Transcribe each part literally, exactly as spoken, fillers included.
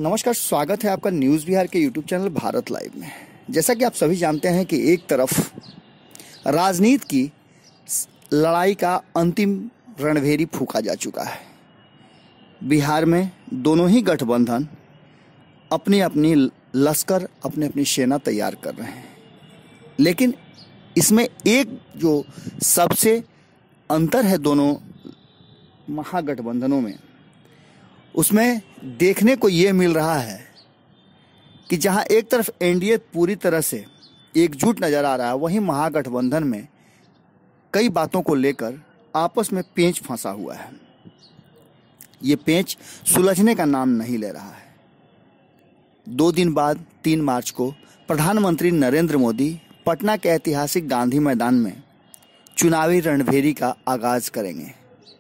नमस्कार, स्वागत है आपका न्यूज़ बिहार के यूट्यूब चैनल भारत लाइव में। जैसा कि आप सभी जानते हैं कि एक तरफ राजनीति की लड़ाई का अंतिम रणभेरी फूंका जा चुका है। बिहार में दोनों ही गठबंधन अपनी अपनी लश्कर, अपनी अपनी सेना तैयार कर रहे हैं, लेकिन इसमें एक जो सबसे अंतर है दोनों महागठबंधनों में, उसमें देखने को ये मिल रहा है कि जहां एक तरफ एनडीए पूरी तरह से एकजुट नजर आ रहा है, वहीं महागठबंधन में कई बातों को लेकर आपस में पेंच फंसा हुआ है। ये पेंच सुलझने का नाम नहीं ले रहा है। दो दिन बाद तीन मार्च को प्रधानमंत्री नरेंद्र मोदी पटना के ऐतिहासिक गांधी मैदान में चुनावी रणभेरी का आगाज करेंगे।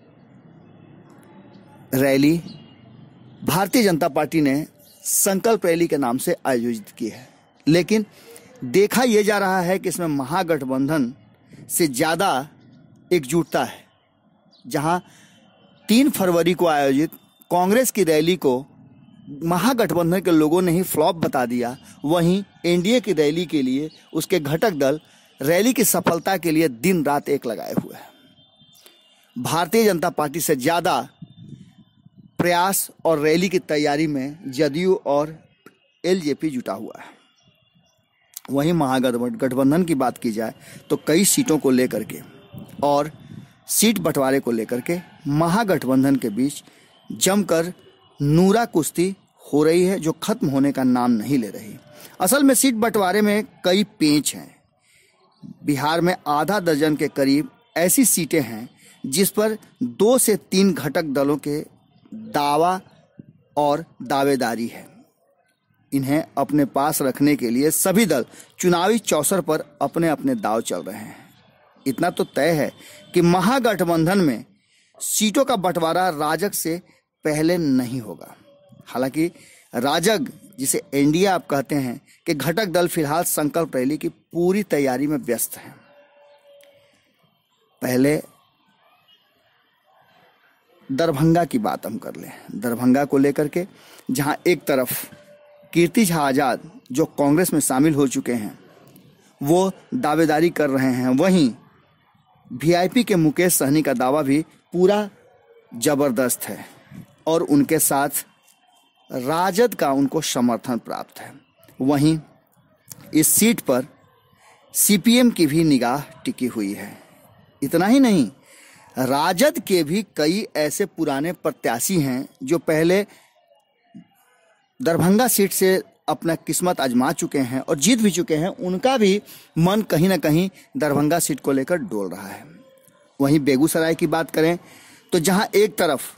रैली भारतीय जनता पार्टी ने संकल्प रैली के नाम से आयोजित की है, लेकिन देखा यह जा रहा है कि इसमें महागठबंधन से ज़्यादा एकजुटता है। जहां तीन फरवरी को आयोजित कांग्रेस की रैली को महागठबंधन के लोगों ने ही फ्लॉप बता दिया, वहीं एनडीए की रैली के लिए उसके घटक दल रैली की सफलता के लिए दिन रात एक लगाए हुए हैं। भारतीय जनता पार्टी से ज़्यादा प्रयास और रैली की तैयारी में जदयू और एलजेपी जुटा हुआ है। वहीं महागठबंधन की बात की जाए तो कई सीटों को लेकर के और सीट बंटवारे को लेकर के महागठबंधन के बीच जमकर नूरा कुश्ती हो रही है, जो खत्म होने का नाम नहीं ले रही। असल में सीट बंटवारे में कई पेंच हैं। बिहार में आधा दर्जन के करीब ऐसी सीटें हैं जिस पर दो से तीन घटक दलों के दावा और दावेदारी है। इन्हें अपने पास रखने के लिए सभी दल चुनावी चौसर पर अपने अपने दाव चल रहे हैं। इतना तो तय है कि महागठबंधन में सीटों का बंटवारा राजग से पहले नहीं होगा। हालांकि राजग, जिसे एनडीए आप कहते हैं, कि घटक दल फिलहाल संकल्प रैली की पूरी तैयारी में व्यस्त हैं। पहले दरभंगा की बात हम कर लें। दरभंगा को लेकर के जहां एक तरफ कीर्ति झा आजाद, जो कांग्रेस में शामिल हो चुके हैं, वो दावेदारी कर रहे हैं, वहीं वीआईपी के मुकेश सहनी का दावा भी पूरा जबरदस्त है और उनके साथ राजद का उनको समर्थन प्राप्त है। वहीं इस सीट पर सीपीएम की भी निगाह टिकी हुई है। इतना ही नहीं, राजद के भी कई ऐसे पुराने प्रत्याशी हैं जो पहले दरभंगा सीट से अपना किस्मत आजमा चुके हैं और जीत भी चुके हैं। उनका भी मन कहीं ना कहीं दरभंगा सीट को लेकर डोल रहा है। वहीं बेगूसराय की बात करें तो जहां एक तरफ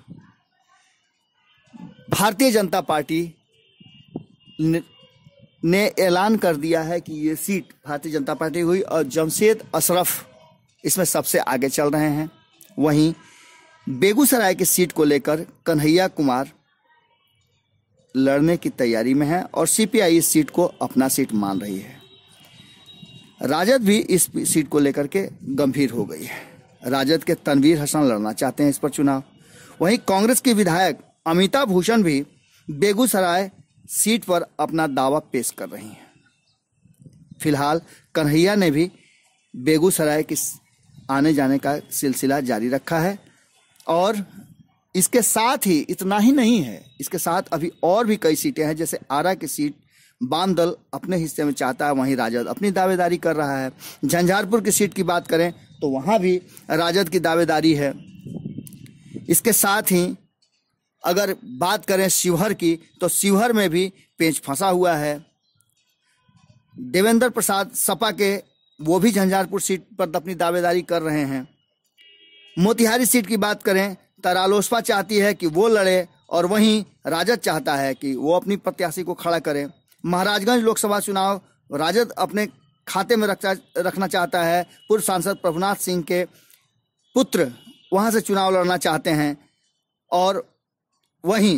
भारतीय जनता पार्टी ने, ने ऐलान कर दिया है कि ये सीट भारतीय जनता पार्टी हुई और जमशेद अशरफ इसमें सबसे आगे चल रहे हैं। वहीं बेगूसराय की सीट को लेकर कन्हैया कुमार लड़ने की तैयारी में है और सीपीआई इस सीट को अपना सीट मान रही है। राजद भी इस सीट को लेकर के गंभीर हो गई है। राजद के तनवीर हसन लड़ना चाहते हैं इस पर चुनाव। वहीं कांग्रेस के विधायक अमिता भूषण भी बेगूसराय सीट पर अपना दावा पेश कर रही हैं। फिलहाल कन्हैया ने भी बेगूसराय की आने जाने का सिलसिला जारी रखा है और इसके साथ ही इतना ही नहीं है, इसके साथ अभी और भी कई सीटें हैं। जैसे आरा की सीट वाम दल अपने हिस्से में चाहता है, वहीं राजद अपनी दावेदारी कर रहा है। झंझारपुर की सीट की बात करें तो वहां भी राजद की दावेदारी है। इसके साथ ही अगर बात करें शिवहर की तो शिवहर में भी पेंच फंसा हुआ है। देवेंद्र प्रसाद सपा के, वो भी झंझारपुर सीट पर अपनी दावेदारी कर रहे हैं। मोतिहारी सीट की बात करें तो रालोसपा चाहती है कि वो लड़े और वहीं राजद चाहता है कि वो अपनी प्रत्याशी को खड़ा करे। महाराजगंज लोकसभा चुनाव राजद अपने खाते में रखना रखना चाहता है। पूर्व सांसद प्रभुनाथ सिंह के पुत्र वहां से चुनाव लड़ना चाहते हैं और वहीं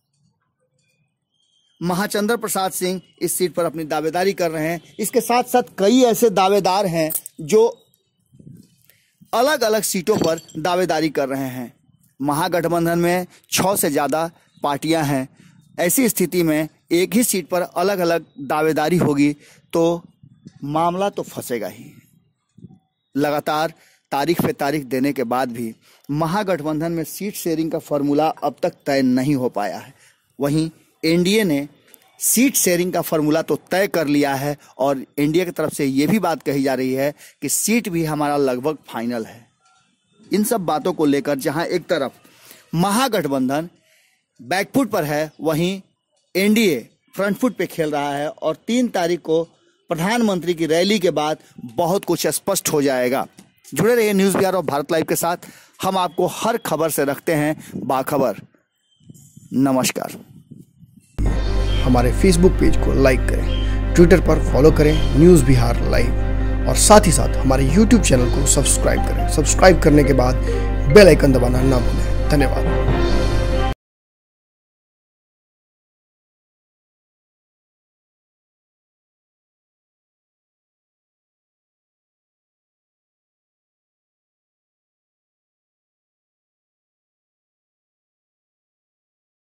महाचंद्र प्रसाद सिंह इस सीट पर अपनी दावेदारी कर रहे हैं। इसके साथ साथ कई ऐसे दावेदार हैं जो अलग अलग सीटों पर दावेदारी कर रहे हैं। महागठबंधन में छह से ज़्यादा पार्टियां हैं ऐसी स्थिति में एक ही सीट पर अलग अलग दावेदारी होगी तो मामला तो फंसेगा ही। लगातार तारीख पे तारीख देने के बाद भी महागठबंधन में सीट शेयरिंग का फॉर्मूला अब तक तय नहीं हो पाया है। वहीं एनडीए ने सीट शेयरिंग का फॉर्मूला तो तय कर लिया है और एनडीए की तरफ से ये भी बात कही जा रही है कि सीट भी हमारा लगभग फाइनल है। इन सब बातों को लेकर जहां एक तरफ महागठबंधन बैकफुट पर है, वहीं एनडीए फ्रंट फुट पे खेल रहा है और तीन तारीख को प्रधानमंत्री की रैली के बाद बहुत कुछ स्पष्ट हो जाएगा। जुड़े रहिए न्यूज़ बिहार और भारत लाइव के साथ। हम आपको हर खबर से रखते हैं बाखबर। नमस्कार। हमारे फेसबुक पेज को लाइक करें, ट्विटर पर फॉलो करें न्यूज़ बिहार लाइव और साथ ही साथ हमारे यूट्यूब चैनल को सब्सक्राइब करें। सब्सक्राइब करने के बाद बेल आइकन दबाना ना भूलें। धन्यवाद।